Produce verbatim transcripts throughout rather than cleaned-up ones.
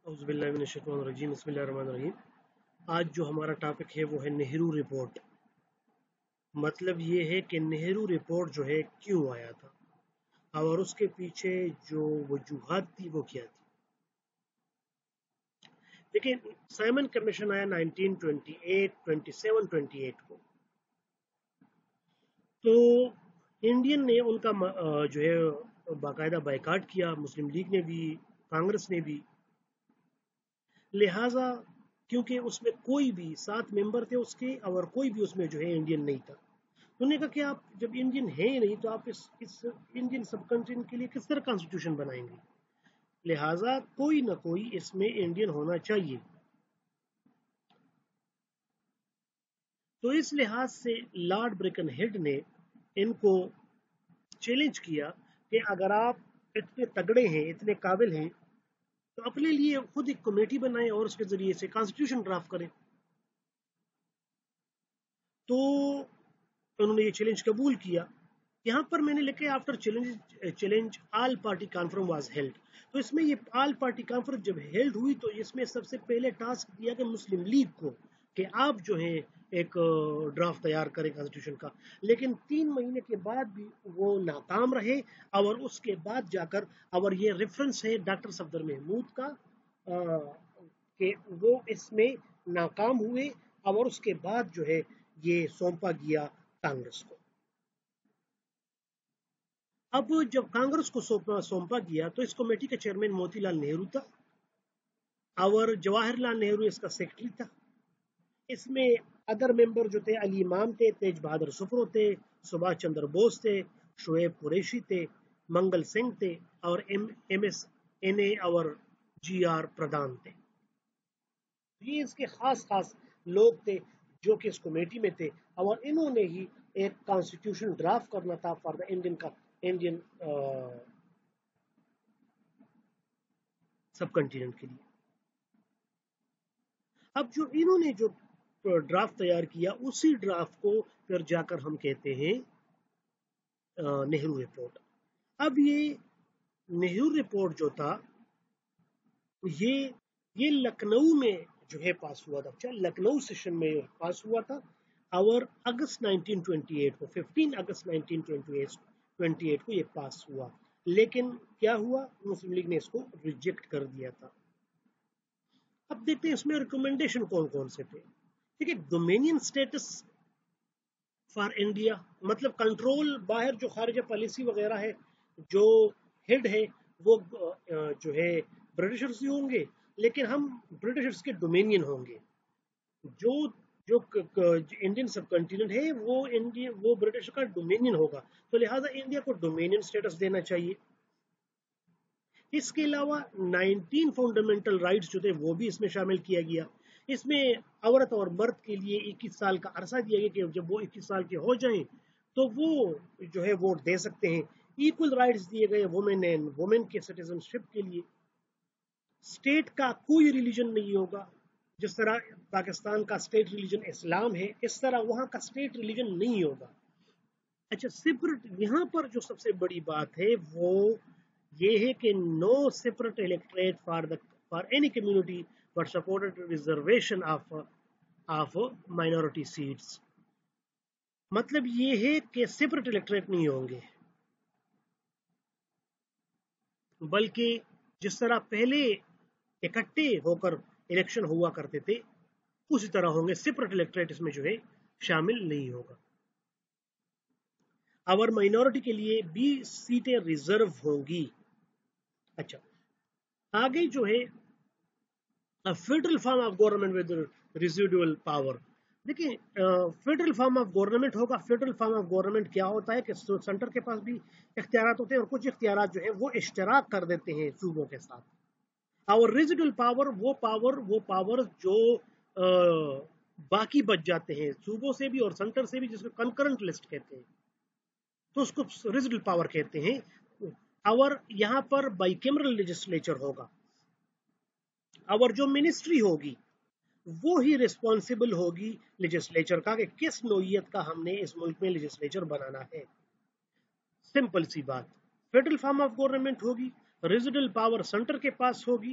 औज़ु बिल्लाहि मिनश शैतानिर रजीम बिस्मिल्लाहिर रहमानिर रहीम। आज जो हमारा टॉपिक है वो है नेहरू रिपोर्ट। मतलब ये है कि नेहरू रिपोर्ट जो है क्यों आया था और उसके पीछे जो वजूहात थी वो क्या थी। देखिए, साइमन कमीशन आया nineteen twenty eight, twenty seven, twenty eight को। तो इंडियन ने उनका जो है बाकायदा बायकाट किया, मुस्लिम लीग ने भी, कांग्रेस ने भी। लिहाजा क्योंकि उसमें कोई भी सात मेंबर थे उसके और कोई भी उसमें जो है इंडियन नहीं था, उन्होंने कहा कि आप जब इंडियन है नहीं तो आप इस इस इंडियन सब कंट्री के लिए किस तरह कॉन्स्टिट्यूशन बनाएंगे। लिहाजा कोई ना कोई इसमें इंडियन होना चाहिए। तो इस लिहाज से लॉर्ड ब्रिकन हेड ने इनको चैलेंज किया कि अगर आप इतने तगड़े हैं, इतने काबिल हैं, तो अपने लिए खुद एक कमेटी बनाएं और उसके जरिए से कॉन्स्टिट्यूशन ड्राफ्ट करें। तो उन्होंने ये चैलेंज कबूल किया। यहाँ पर मैंने लिखे after challenge challenge all party conference was held. तो इसमें ये ऑल पार्टी कॉन्फ्रेंस जब हेल्ड हुई तो इसमें सबसे पहले टास्क दिया कि मुस्लिम लीग को कि आप जो है एक ड्राफ्ट तैयार करें कॉन्स्टिट्यूशन का। लेकिन तीन महीने के बाद भी वो नाकाम रहे और उसके बाद जाकर, और ये रेफरेंस है डॉक्टर सफदर महमूद का कि वो इसमें नाकाम हुए और उसके बाद जो है ये सौंपा गया कांग्रेस को। अब जब कांग्रेस को सौंपा सौंपा गया तो इस कमेटी का चेयरमैन मोतीलाल नेहरू था और जवाहरलाल नेहरू इसका सेक्रेटरी था। इसमें अदर मेंबर जो थे अली इमाम थे, तेज बहादुर सुप्रो थे, सुभाष चंद्र बोस थे, शोएब कुरैशी थे, मंगल सिंह थे और M M S N A और जी आर प्रधान थे। ये इसके खास खास लोग थे जो कि इस कमेटी में थे और इन्होंने ही एक कॉन्स्टिट्यूशन ड्राफ्ट करना था फॉर द इंडियन का इंडियन सब कॉन्टिनेंट के लिए। अब जो इन्होंने जो ड्राफ्ट तैयार किया उसी ड्राफ्ट को फिर जाकर हम कहते हैं नेहरू रिपोर्ट। अब ये नेहरू रिपोर्ट जो था ये ये लखनऊ में जो है पास हुआ था। अच्छा, लखनऊ सेशन में पास हुआ था और अगस्त नाइनटीन ट्वेंटी एट को पंद्रह अगस्त नाइनटीन ट्वेंटी एट को ये पास हुआ। लेकिन क्या हुआ, मुस्लिम लीग ने इसको रिजेक्ट कर दिया था। अब देखते हैं इसमें रिकमेंडेशन कौन कौन से थे। ठीक है, डोमेनियन स्टेटस फॉर इंडिया, मतलब कंट्रोल बाहर जो खारिजा पॉलिसी वगैरह है, जो हेड है वो जो है ब्रिटिशर्स ही होंगे, लेकिन हम ब्रिटिशर्स के डोमेनियन होंगे। जो जो इंडियन सब कॉन्टिनेंट है वो इंडिया वो ब्रिटिश का डोमेनियन होगा, तो लिहाजा इंडिया को डोमेनियन स्टेटस देना चाहिए। इसके अलावा नाइनटीन फंडामेंटल राइट्स जो थे वो भी इसमें शामिल किया गया। इसमें औरत और मर्द के लिए इक्कीस साल का अरसा दिया गया कि जब वो इक्कीस साल के हो जाएं तो वो जो है वोट दे सकते हैं। इक्वल राइट्स दिए गए वुमेन एंड वुमेन के सिटीजनशिप के लिए। स्टेट का कोई रिलीजन नहीं होगा, जिस तरह पाकिस्तान का स्टेट रिलीजन इस्लाम है, इस तरह वहां का स्टेट रिलीजन नहीं होगा। अच्छा, सेपरेट यहाँ पर जो सबसे बड़ी बात है वो ये है कि no separate electorate for the for any community but supported reservation of of minority seats. मतलब ये है कि सेपरेट इलेक्टोरेट नहीं होंगे, बल्कि जिस तरह पहले इकट्ठे होकर इलेक्शन हुआ करते थे उसी तरह होंगे। सेपरेट इलेक्टोरेट इसमें जो है शामिल नहीं होगा। और माइनॉरिटी के लिए बीस सीटें रिजर्व होंगी। अच्छा, आगे जो है federal form of government with residual power. देखिए, फेडरल फॉर्म ऑफ गवर्नमेंट होगा। फेडरल फॉर्म ऑफ गवर्नमेंट क्या होता है कि सेंटर के पास भी इख्तियारात होते हैं और कुछ इख्तियारात जो है वो इश्तराक कर देते हैं सूबों के साथ। और रेजिडुअल पावर वो पावर वो पावर जो आ, बाकी बच जाते हैं सूबों से भी और सेंटर से भी, जिसको कंकरेंट लिस्ट कहते हैं, तो उसको रेजिडुअल पावर कहते हैं। और यहां पर बाइकैमरल लेजिस्लेचर होगा और जो मिनिस्ट्री होगी वो ही रिस्पॉन्सिबल होगी लेजिस्लेचर का कि किस नौइयत का हमने इस मुल्क में लेजिस्लेचर बनाना है। सिंपल सी बात, फेडरल फॉर्म ऑफ गवर्नमेंट होगी, रेजिडुअल पावर सेंटर के पास होगी,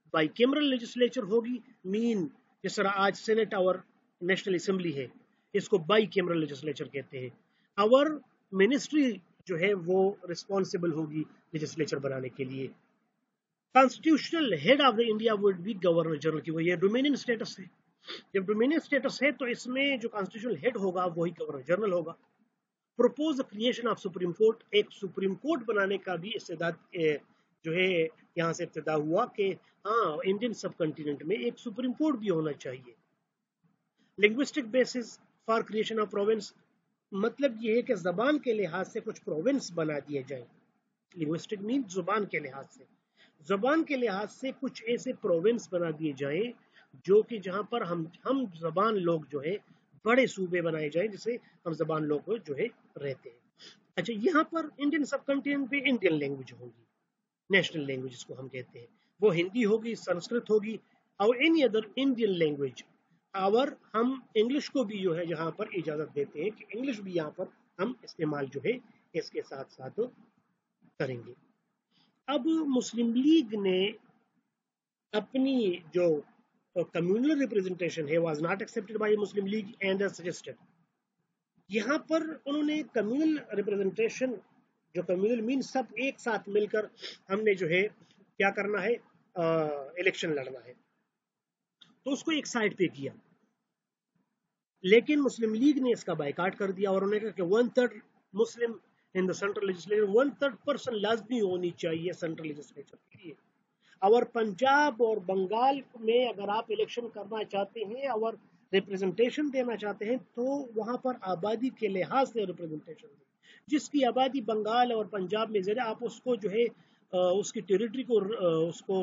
بائی کیمرل لیجسلیچر ہوگی، مین جس طرح آج سینٹ اور نیشنل اسمبلی ہے اس کو بائی کیمرل لیجسلیچر کہتے ہیں. اور منسٹری جو ہے وہ ریسپانسبل ہوگی لیجسلیچر بنانے کے لیے. Constitutional head of the India would be governor general کی وہ یہ ڈومینین اسٹیٹس ہے. جب ڈومینین اسٹیٹس ہے تو اس میں جو کانسٹیٹیوشنل ہیڈ ہوگا وہی گورنر جنرل ہوگا. Propose creation of supreme court, ایک سپریم کورٹ بنانے کا بھی استعداد جو ہے یہاں سے ابتدا ہوا کہ ہاں انڈین سب کنٹیننٹ میں ایک سپریم کورٹ بھی ہونا چاہیے. Linguistic basis for creation of province, مطلب یہ ہے کہ زبان کے لحاظ سے کچھ پروونس بنا دیے جائیں. لنگوسٹک مین زبان کے لحاظ سے زبان کے لحاظ سے کچھ ایسے پروونس بنا دیے جائیں جو کہ جہاں پر ہم ہم زبان لوگ جو ہے بڑے صوبے بنائے جائیں جسے ہم زبان لوگ جو ہے رہتے ہیں. اچھا یہاں پر انڈین سب کنٹیننٹ پہ انڈین لینگویج ہوگی، نیشنل لینگویج جس کو ہم کہتے ہیں، وہ ہندی ہوگی، سنسکرت ہوگی اور اینی ادر انڈین لینگویج. اور ہم انگلش کو بھی جو ہے یہاں پر اجازت دیتے ہیں کہ انگلش بھی یہاں پر ہم استعمال جو ہے اس کے ساتھ ساتھ کریں گے. اب مسلم لیگ نے اپنی جو کمیونل ریپرزنٹیشن ہے was not accepted by Muslim League and suggested. یہاں پر انہوں نے کمیونل ریپرزنٹیشن جو کمیونل مین سب ایک ساتھ مل کر ہم نے جو ہے کیا کرنا ہے الیکشن لڑنا ہے تو اس کو ایک سائڈ پہ کیا. لیکن مسلم لیگ نے اس کا بائیکاٹ کر دیا اور انہوں نے کہا کہ one third Muslim in the central legislature, one third person لازمی ہونی چاہیے سینٹرل لیجسلیچر کے لیے. اور پنجاب اور بنگال میں اگر آپ الیکشن کرنا چاہتے ہیں اور ریپرزنٹیشن دینا چاہتے ہیں تو وہاں پر آبادی کے لحاظ سے ریپرزنٹیشن دیں. جس کی آبادی بنگال اور پنجاب میں زیادہ آپ اس کو جو ہے اس کی ٹیریٹری کو اس کو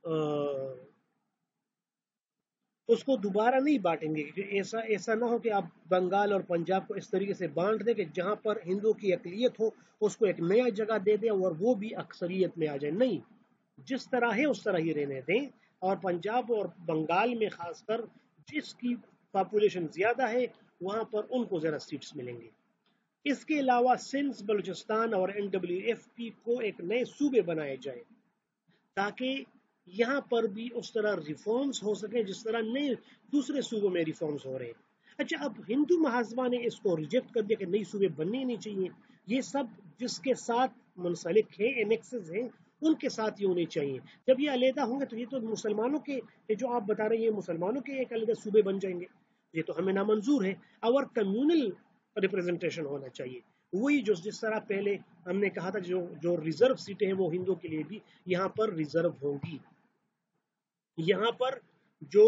اس کو دوبارہ نہیں بانٹیں گے. ایسا ایسا نہ ہو کہ آپ بنگال اور پنجاب کو اس طریقے سے بانٹ دیں کہ جہاں پر ہندوؤں کی اقلیت ہو اس کو ایک نیا جگہ دے دیں اور وہ بھی اکثریت میں آ جائے. نہیں، جس طرح ہے اس طرح ہی رہنے دیں. اور پنجاب اور بنگال میں خاص کر جس کی پاپولیشن زیادہ ہے وہاں پر ان کو زیادہ سیٹس ملیں گے. اس کے علاوہ سندھ، بلوچستان اور این ڈبلیو ایف پی کو ایک نئے صوبے بنائے جائیں تاکہ یہاں پر بھی اس طرح ریفارمز ہو سکے جس طرح نئے دوسرے صوبوں میں ریفارمز ہو رہے ہیں. اچھا اب ہندو محاذبہ نے اس کو ریجیکٹ کر دیا کہ نئی صوبے بننے ہی نہیں چاہیے. یہ سب جس کے ساتھ منسلک ہیں انیکسز ہیں ان کے ساتھ یہ ہونے چاہیے. جب یہ علیحدہ ہوں گے تو یہ تو مسلمانوں کے جو آپ بتا رہے ہیں مسلمانوں کے ایک علیحدہ صوبے بن جائیں گے، یہ تو ہمیں نامنظور ہے. اور کمیونل ریپرزنٹیشن ہونا چاہیے وہی جو جس طرح پہلے ہم نے کہا تھا جو جو ریزرو سیٹیں ہیں وہ ہندوؤں کے لیے بھی یہاں پر ریزرو ہوں گی. یہاں پر جو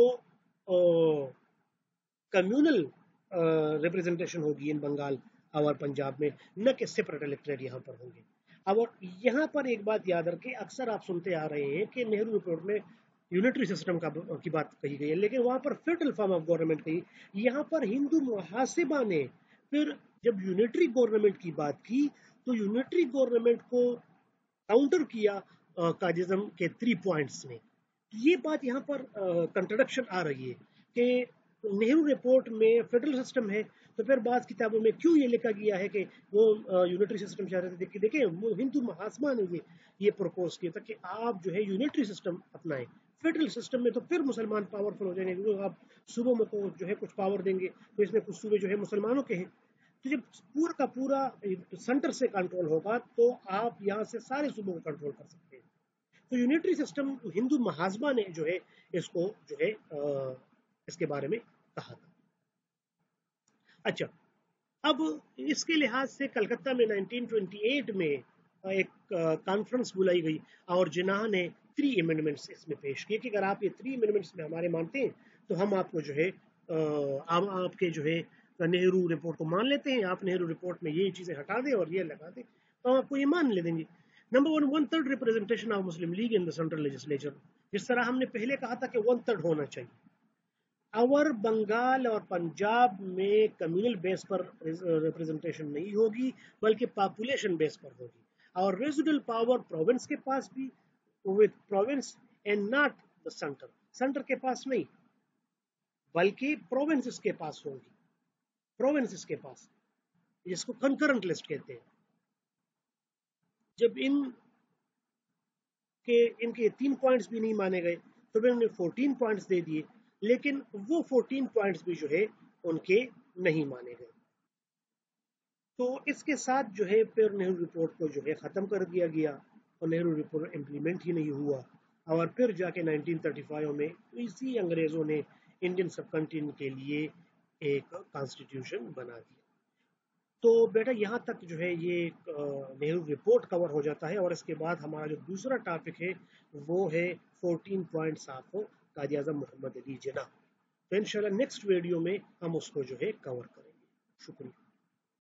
کمیونل ریپرزنٹیشن ہوگی ان بنگال اور پنجاب میں، نہ کہ سپریٹ الیکٹریٹ یہاں پر ہوں گے. اور یہاں پر ایک بات یاد رکھیں، اکثر آپ سنتے آ رہے ہیں کہ نہرو رپورٹ میں یونٹری سسٹم کی بات کہی گئی ہے لیکن وہاں پر فیڈرل فارم آف گورنمنٹ کہی. یہاں پر ہندو محاسبہ نے پھر جب یونٹری گورنمنٹ کی بات کی تو یونٹری گورنمنٹ کو کاؤنٹر کیا قائدازم کے تھری پوائنٹس نے. یہ بات یہاں پر کنٹرڈکشن آ رہی ہے کہ نہرو رپورٹ میں فیڈرل سسٹم ہے تو پھر بعض کتابوں میں کیوں یہ لکھا گیا ہے کہ وہ یونٹری سسٹم چاہ رہے تھے. دیکھیں ہندو محاسبہ نے یہ پروپوز کیا تھا کہ آپ جو ہے یونٹری سسٹم اپنائیں. فیڈرل سسٹم میں تو پھر مسلمان پاورفل ہو جائیں گے کیونکہ آپ صوبوں میں کو جو ہے کچھ پاور دیں گے تو اس میں کچھ صوبے جو ہے مسلمانوں کے ہیں. تو جب پورا کا پورا سینٹر سے کنٹرول ہوگا تو آپ یہاں سے سارے صوبوں کو کنٹرول کر سکتے ہیں. تو یونٹری سسٹم ہندو محاسبہ نے جو ہے اس کو جو ہے اس کے بارے میں کہا تھا. اچھا اب اس کے لحاظ سے کلکتہ میں نائنٹین ٹوینٹی ایٹ میں ایک کانفرنس بلائی گئی اور جناح نے تھری ایمنڈمنٹس اس میں پیش کیے کہ اگر آپ یہ تھری ایمنڈمنٹس میں ہمارے مانتے ہیں تو ہم آپ کو جو ہے آپ کے جو ہے نہرو رپورٹ کو مان لیتے ہیں. آپ نہرو رپورٹ میں یہ چیزیں ہٹا دیں اور یہ لگا دیں تو ہم آپ کو یہ مان لے دیں گے. Number one one third representation of Muslim League in the central legislature, جس طرح ہم نے پہلے کہا تھا کہ ون تھرڈ ہونا چاہیے. اور بنگال اور پنجاب میں کمیونل بیس پر ریپرزنٹیشن نہیں ہوگی بلکہ پاپولیشن بیس پر ہوگی. اور ریزیڈل پاور پروونس کے پاس بھی with province and not the center. Centre کے پاس نہیں بلکہ پروونسز کے پاس ہوگی. پروونسز کے پاس جس کو کنکرنٹ لسٹ کہتے ہیں. جب ان کے ان کے تین پوائنٹس بھی نہیں مانے گئے تو میں انہیں فورٹین پوائنٹس دے دیے، لیکن وہ فورٹین پوائنٹس بھی جو ہے ان کے نہیں مانے گئے۔ تو اس کے ساتھ جو ہے پھر نہرو رپورٹ کو جو ہے ختم کر دیا گیا اور نہرو رپورٹ امپلیمنٹ ہی نہیں ہوا، اور پھر جا کے نائنٹین تھرٹی فائیو میں اسی انگریزوں نے انڈین سب کنٹیننٹ کے لیے ایک کانسٹیٹیوشن بنا دیا۔ تو بیٹا یہاں تک جو ہے یہ نہرو رپورٹ کور ہو جاتا ہے، اور اس کے بعد ہمارا جو دوسرا ٹاپک ہے وہ ہے fourteen points of Quaid Azam محمد علی جناح۔ تو انشاءاللہ نیکسٹ ویڈیو میں ہم اس کو جو ہے کور کریں گے۔ شکریہ۔